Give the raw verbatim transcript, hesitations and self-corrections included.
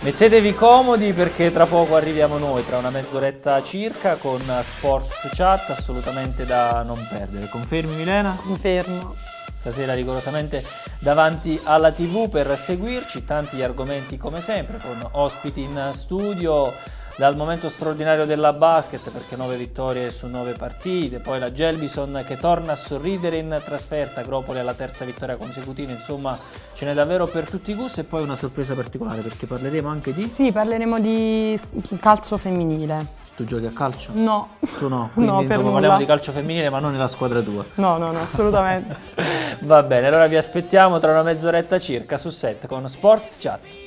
Mettetevi comodi perché tra poco arriviamo noi, tra una mezz'oretta circa, con Sports Chat, assolutamente da non perdere. Confermi, Milena? Confermo. Stasera rigorosamente davanti alla tivù per seguirci, tanti argomenti come sempre, con ospiti in studio, dal momento straordinario della basket, perché nove vittorie su nove partite, poi la Gelbison che torna a sorridere in trasferta, Agropoli alla terza vittoria consecutiva, insomma ce n'è davvero per tutti i gusti, e poi una sorpresa particolare perché parleremo anche di... Sì, parleremo di calcio femminile. Tu giochi a calcio? No. Tu no? Quindi No, per insomma, nulla. parliamo di calcio femminile ma non nella squadra tua. No, no, no, assolutamente. Va bene, allora vi aspettiamo tra una mezz'oretta circa su set con Sports Chat.